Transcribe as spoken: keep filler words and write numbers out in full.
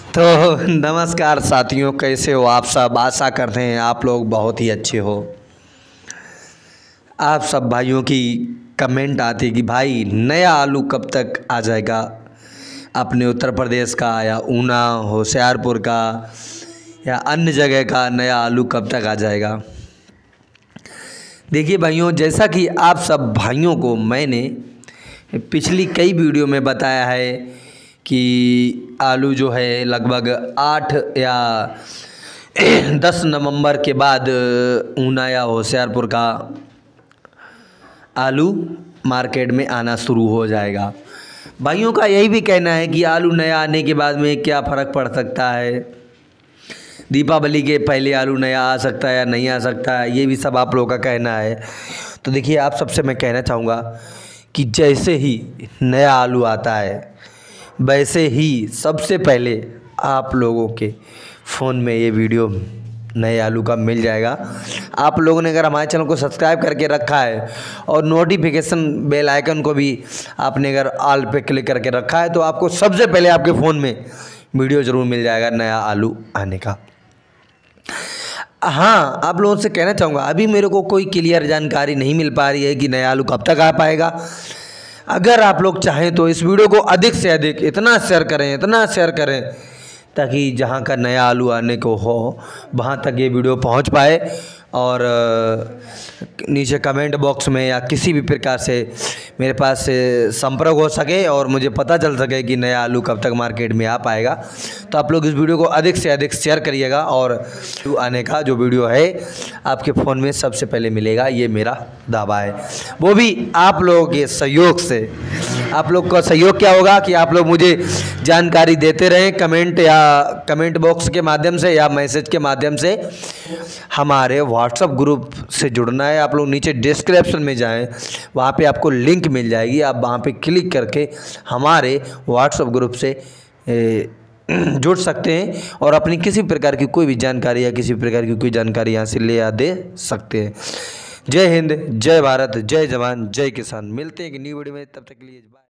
तो नमस्कार साथियों, कैसे हो आप सब। आशा करते हैं आप लोग बहुत ही अच्छे हो। आप सब भाइयों की कमेंट आती कि भाई नया आलू कब तक आ जाएगा अपने उत्तर प्रदेश का, या ऊना होशियारपुर का, या अन्य जगह का नया आलू कब तक आ जाएगा। देखिए भाइयों, जैसा कि आप सब भाइयों को मैंने पिछली कई वीडियो में बताया है कि आलू जो है लगभग आठ या दस नवंबर के बाद ऊना या होशियारपुर का आलू मार्केट में आना शुरू हो जाएगा। भाइयों का यही भी कहना है कि आलू नया आने के बाद में क्या फ़र्क पड़ सकता है, दीपावली के पहले आलू नया आ सकता है या नहीं आ सकता है, ये भी सब आप लोगों का कहना है। तो देखिए, आप सबसे मैं कहना चाहूँगा कि जैसे ही नया आलू आता है वैसे ही सबसे पहले आप लोगों के फ़ोन में ये वीडियो नए आलू का मिल जाएगा। आप लोगों ने अगर हमारे चैनल को सब्सक्राइब करके रखा है और नोटिफिकेशन बेल आइकन को भी आपने अगर ऑल पे क्लिक करके रखा है तो आपको सबसे पहले आपके फ़ोन में वीडियो ज़रूर मिल जाएगा नया आलू आने का। हाँ, आप लोगों से कहना चाहूँगा, अभी मेरे को कोई क्लियर जानकारी नहीं मिल पा रही है कि नया आलू कब तक आ पाएगा। अगर आप लोग चाहें तो इस वीडियो को अधिक से अधिक इतना शेयर करें इतना शेयर करें ताकि जहां का नया आलू आने को हो वहां तक ये वीडियो पहुंच पाए, और नीचे कमेंट बॉक्स में या किसी भी प्रकार से मेरे पास से संपर्क हो सके और मुझे पता चल सके कि नया आलू कब तक मार्केट में आ पाएगा। तो आप लोग इस वीडियो को अधिक से अधिक शेयर करिएगा और आने का जो वीडियो है आपके फ़ोन में सबसे पहले मिलेगा, ये मेरा दावा है। वो भी आप लोगों के सहयोग से। आप लोग का सहयोग क्या होगा कि आप लोग मुझे जानकारी देते रहें कमेंट या कमेंट बॉक्स के माध्यम से या मैसेज के माध्यम से। हमारे व्हाट्सएप ग्रुप से जुड़ना है, आप लोग नीचे डिस्क्रिप्शन में जाएं, वहाँ पे आपको लिंक मिल जाएगी। आप वहाँ पे क्लिक करके हमारे व्हाट्सएप ग्रुप से जुड़ सकते हैं और अपनी किसी प्रकार की कोई भी जानकारी या किसी प्रकार की कोई जानकारी यहाँ से ले या दे सकते हैं। जय हिंद, जय भारत, जय जवान, जय किसान। मिलते हैं एक न्यू वीडियो में, तब तक के लिए बाय।